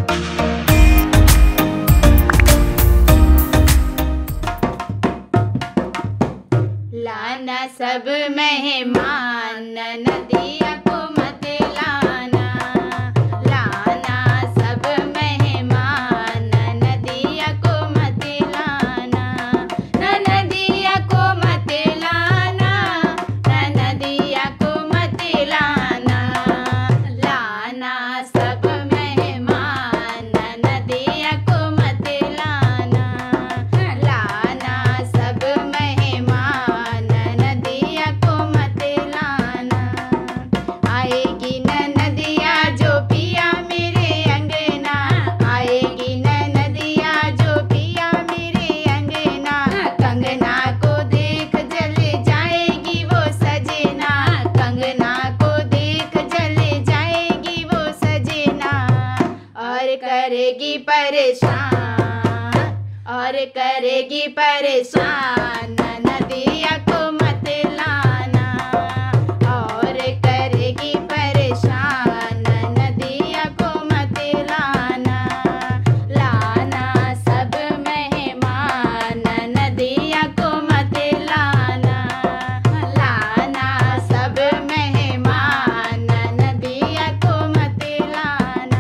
लाना सब मेहमान नदिया को मत लाना, लाना सब मेहमान नदिया को मत लाना, नदिया को मत लाना, नदिया को मत लाना, लाना सब मेहमान नदिया को मत लाना, लाना सब मेहमान नदिया को मत लाना। आएगी नदिया जो पिया मेरे अंगना, आएगी नदिया जो पिया मेरे अंगना, कंगना को देख जल जाएगी वो सजना, कंगना को देख जल जाएगी वो सजना, और करेगी परेशान, और करेगी परेशान नदिया को मत लाना, और करेगी परेशान नदिया को मत लाना, लाना सब मेहमान नदिया को मत लाना, लाना सब मेहमान नदिया को मत लाना।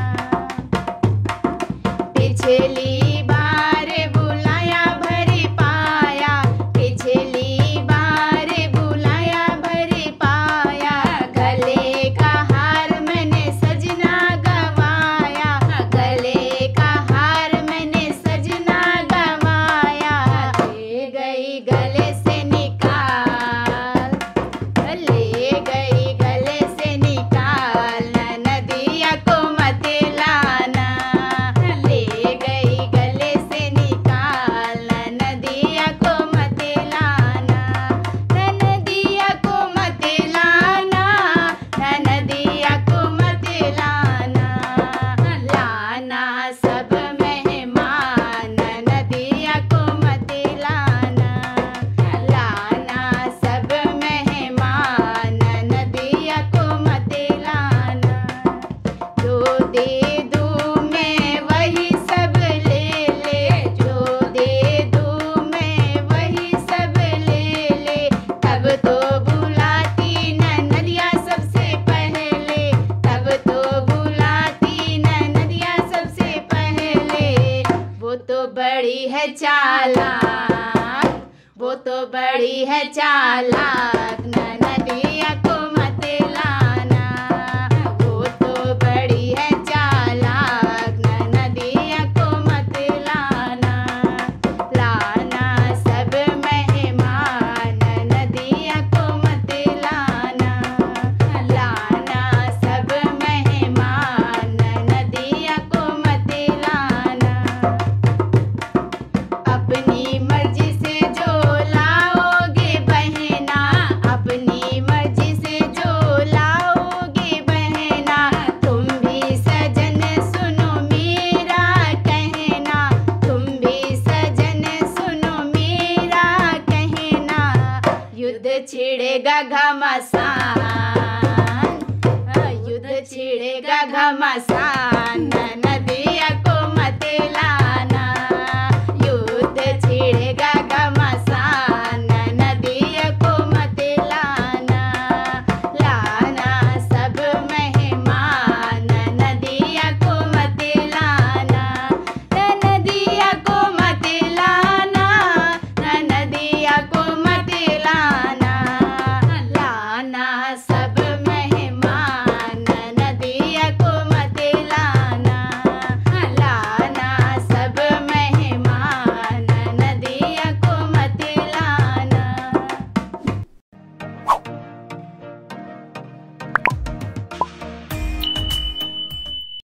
पिछली बार बुलाया भर पाया, पिछली बार बुलाया भर पाया, गले का हार मैंने सजना गवाया, गले का हार मैंने सजना गवाया, ले गई गले से निकाल, ले गई गले से निकाल नदिया को मत लाना, ले गई गले से निकाल नदिया को मत लाना, नदिया को मत लाना, नदिया को मत लाना, लाना सब मेहमान नदिया को मत लाना, लाना सब मेहमान नदिया को मत लाना। जो दे दूँ मैं वही सब ले ले, जो दे दूँ मैं वही सब ले ले, तब तो बुलाती नदिया सबसे पहले, तब तो बुलाती नदिया सबसे पहले। वो तो बड़ी है चालाक, वो तो बड़ी है चालाक नदिया को मत लाना, वो तो बड़ी है चालाक नदिया को मत लाना, लाना सब मेहमान नदिया को मत लाना, लाना सब मेहमान नदिया को मत लाना। अपनी मर्जी से जो लाओगे बहना, अपनी मर्जी से जो लाओगे बहना, तुम भी सजन सुनो मेरा कहना, तुम भी सजन सुनो मेरा कहना, युद्ध छिड़ेगा घमासान,